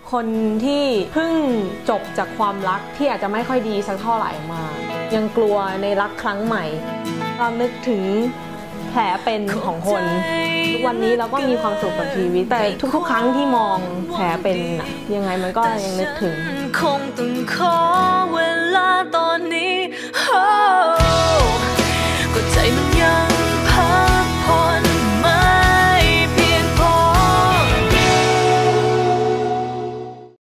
คนที่เพิ่งจบจากความรักที่อาจจะไม่ค่อยดีสักเท่าไหร่มายังกลัวในรักครั้งใหม่เรานึกถึงแผลเป็นของคนทุกวันนี้เราก็มีความสุขกับชีวิตแต่ทุกๆครั้งที่มองแผลเป็นยังไงมันก็ยังนึกถึงคงต้องขอเว